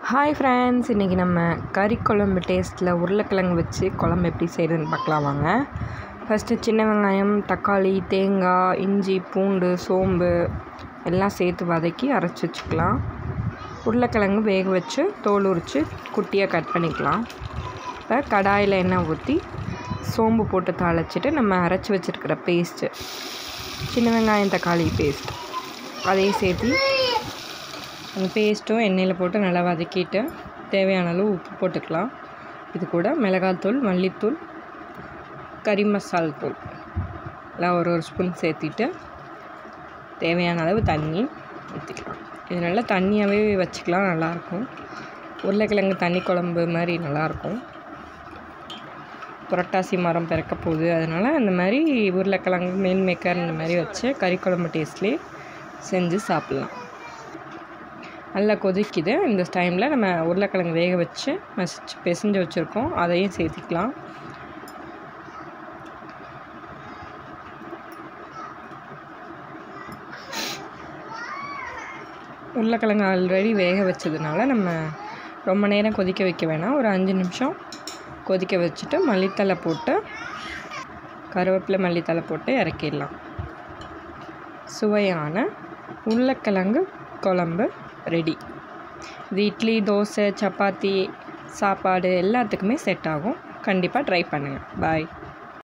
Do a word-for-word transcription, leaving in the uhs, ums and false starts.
Hi friends, இன்றைக்கி நம்ம கறி குழம்பு டேஸ்ட்டில் உருளைக்கிழங்கு வச்சு குழம்பு எப்படி செய்கிறதுன்னு பார்க்கலாம் வாங்க. ஃபஸ்ட்டு சின்ன வெங்காயம், தக்காளி, தேங்காய், இஞ்சி, பூண்டு, சோம்பு எல்லாம் சேர்த்து வதக்கி அரைச்சி வச்சுக்கலாம். உருளைக்கிழங்கு வேக வச்சு தோல் உரித்து குட்டியாக கட் பண்ணிக்கலாம். இப்போ கடாயில் எண்ணெய் ஊற்றி சோம்பு போட்டு தாளிச்சிட்டு நம்ம அரைச்சி வச்சுருக்கிற பேஸ்ட்டு, சின்ன வெங்காயம் தக்காளி பேஸ்ட் அதையும் சேர்த்து அந்த பேஸ்ட்டும் எண்ணெயில் போட்டு நல்லா வதக்கிட்டு தேவையான அளவு உப்பு போட்டுக்கலாம். இது கூட மிளகாத்தூள், மல்லித்தூள், கறி மசால் தூள் எல்லாம் ஒரு ஒரு ஸ்பூன் சேர்த்திட்டு தேவையான அளவு தண்ணி ஊற்றிக்கலாம். இது நல்லா தண்ணியாகவே வச்சுக்கலாம், நல்லாயிருக்கும். உருளைக்கிழங்கு தண்ணி குழம்பு மாதிரி நல்லாயிருக்கும். புரட்டாசி மரம் பிறக்க போகுது, அதனால் அந்த மாதிரி உருளைக்கிழங்கு மீல் மேக்கர் இந்த மாதிரி வச்சு கறி குழம்பு டேஸ்ட்லேயே செஞ்சு சாப்பிட்லாம். நல்லா கொதிக்குது. இந்த டைமில் நம்ம உருளைக்கிழங்கு வேக வச்சு மசிச்சு பிசைஞ்சு வச்சுருக்கோம், அதையும் சேர்த்திக்கலாம். உருளைக்கிழங்கு ஆல்ரெடி வேக வச்சதுனால நம்ம ரொம்ப நேரம் கொதிக்க வைக்க வேணாம். ஒரு அஞ்சு நிமிஷம் கொதிக்க வச்சுட்டு மல்லித்தலை போட்டு கருவேப்பிலை மல்லித்தலை போட்டு இறக்கிடலாம். சுவையான உருளைக்கிழங்கு குழம்பு ரெடி. இது இட்லி, தோசை, சப்பாத்தி, சாப்பாடு எல்லாத்துக்குமே செட் ஆகும். கண்டிப்பாக ட்ரை பண்ணுங்கள். பாய்.